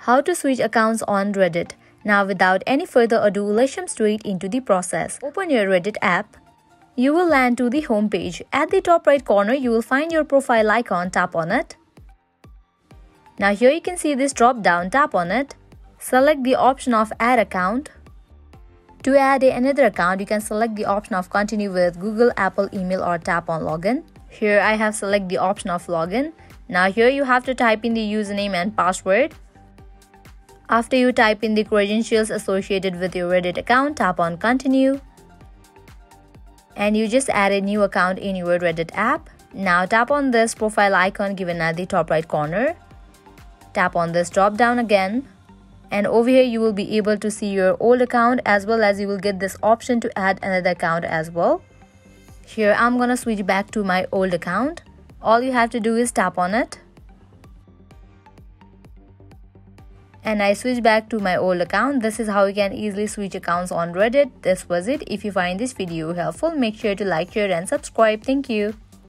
How to switch accounts on Reddit. Now without any further ado, let's jump straight into the process. Open your Reddit app. You will land to the home page. At the top right corner, you will find your profile icon. Tap on it. Now here you can see this drop down. Tap on it. Select the option of add account. To add another account, you can select the option of continue with Google, Apple, email, or tap on login. Here I have select the option of login. Now here you have to type in the username and password. After you type in the credentials associated with your Reddit account, tap on continue. And you just add a new account in your Reddit app. Now tap on this profile icon given at the top right corner. Tap on this drop down again. And over here you will be able to see your old account, as well as you will get this option to add another account as well. Here I'm gonna switch back to my old account. All you have to do is tap on it. And I switch back to my old account. This is how you can easily switch accounts on Reddit. This was it. If you find this video helpful, make sure to like, share and subscribe. Thank you.